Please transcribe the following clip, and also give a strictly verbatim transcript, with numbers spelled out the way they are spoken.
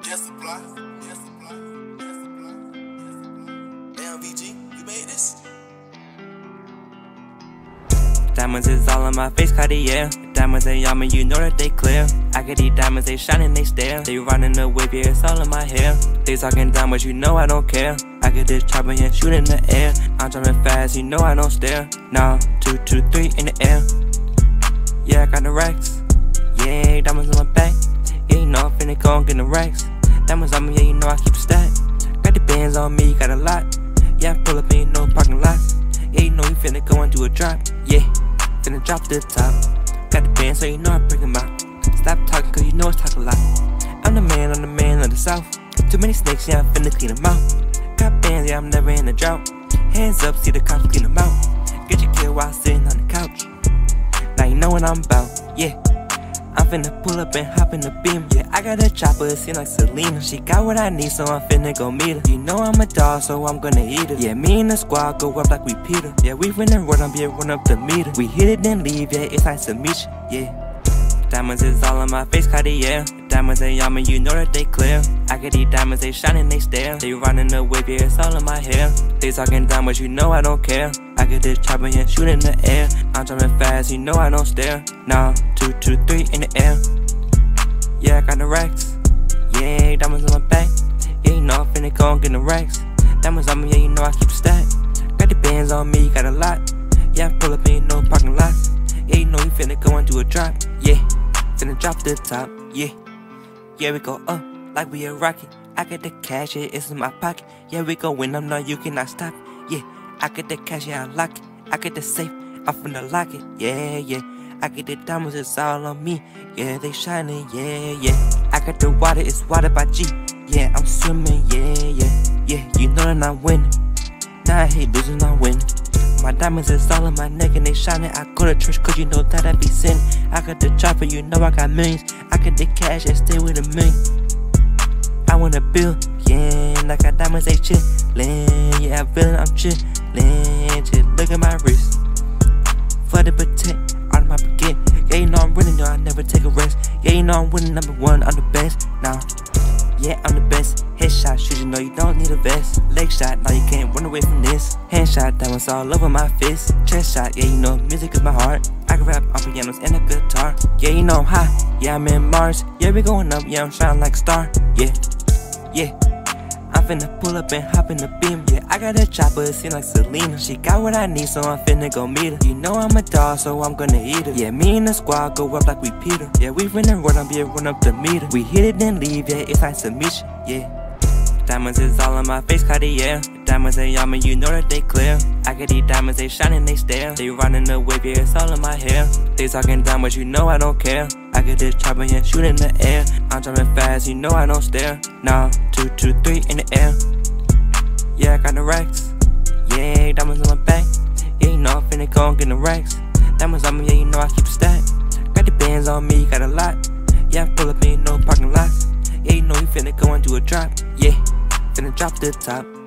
Yes, supply. Yes, supply. Yes, supply. Yes, supply. Damn, V G, you made this? Diamonds is all on my face, Cartier. Diamonds they on me, you know that they clear. I get these diamonds, they shining, they stare. They riding the wave, yeah, it's all in my hair. They talking diamonds, you know I don't care. I get this chopper and shoot in the air. I'm jumping fast, you know I don't stare. Nah, two, two, three in the air. Yeah, I got the racks. Yeah, diamonds on my back. Yeah, you know I'm finna go and get the racks. Diamonds on me, yeah, you know I keep a stack. Got the bands on me, got a lot. Yeah, I pull up in no parking lots. Yeah, you know we finna go and do a drop. Yeah, finna drop to the top. Got the band, so you know I bring them out. Stop talking, cause you know it's talk a lot. I'm the man, I'm the man of the south. Too many snakes, yeah, I'm finna clean them out. Got bands, yeah, I'm never in a drought. Hands up, see the cops clean them out. Get your kill while sitting on the couch. Now you know what I'm about, yeah. I'm finna pull up and hop in the beam. Yeah, I got a chopper, it seem like Selena. She got what I need, so I'm finna go meet her. You know I'm a dog, so I'm gonna eat her. Yeah, me and the squad go up like we Peter. Yeah, we finna run up, yeah, run up the meter. We hit it, then leave, yeah, it's nice to meet you, yeah. Diamonds is all on my face, Cartier. Diamonds they on me, you know that they clear. I get these diamonds, they shining, they stare. They riding the wave, yeah, it's all in my hair. They talking diamonds, you know I don't care. I get this chopper and shoot in the air. I'm jumping fast, you know I don't stare. Nah, two, two, three in the air. Yeah, I got the racks. Yeah, diamonds on my back. Yeah, you know I'm finna go and get the racks. Diamonds on me, yeah, you know I keep a stack. Got the bands on me, got a lot. Yeah, I pull up in no parking lots. Yeah, you know we finna go and do a drop. Yeah, finna drop to the top. Yeah, yeah, we go up like we a rocket. I get the cash, yeah, it's in my pocket. Yeah, we go win, I'm no, you cannot stop it. Yeah, I get the cash, yeah, I lock it. I get the safe, I'm finna lock it. Yeah, yeah, I get the diamonds, it's all on me. Yeah, they shining, yeah, yeah. I got the water, it's water by G. Yeah, I'm swimming, yeah, yeah, yeah. You know that I'm winning. Nah, I hate losing, I'm winning. My diamonds is all on my neck and they shining. I go to church cause you know that I be sinning. I got the chopper, you know I got millions. I get the cash and stay with a million. I want a bill, yeah, and I got diamonds, they chillin'. Yeah, I feel it, I'm chillin'. Just look at my wrist. For the protect, out of my pocket. Yeah, you know I'm winning, no, I never take a rest. Yeah, you know I'm winning, number one, I'm the best. Nah, yeah, I'm the best. Headshot, shoot, you know you don't need a vest. Leg shot, now you can't run away from this. Handshot, diamonds all over my fist. Chest shot, yeah, you know music is my heart. I can rap on pianos and a guitar. Yeah, you know I'm hot, yeah, I'm in Mars. Yeah, we going up, yeah, I'm shining like a star. Yeah, yeah, I'm finna pull up and hop in the beam. Yeah, I got a chopper, it seem like Selena. She got what I need, so I'm finna go meet her. You know I'm a dog, so I'm gonna eat her. Yeah, me and the squad go up like we Peter. Yeah, we finna run up, yeah, run up the meter. We hit it, then leave, yeah, it's nice to meet you, yeah. Diamonds is all on my face, Cartier. Diamonds they on me, you know that they clear. I get these diamonds, they shining, they stare. They riding the wave, yeah, it's all in my hair. They talking diamonds, you know I don't care. I get this chopper and shoot in the air. I'm jumping fast, you know I don't stare. Nah, two, two, three in the air. Yeah, I got the racks. Yeah, diamonds on my back. Yeah, you know I'm finna go and get the racks. Diamonds on me, yeah, you know I keep a stack. Got the bands on me, got a lot. Yeah, I pull up in no parking lots. Yeah, you know we finna go and do a drop. Yeah, finna drop to the top.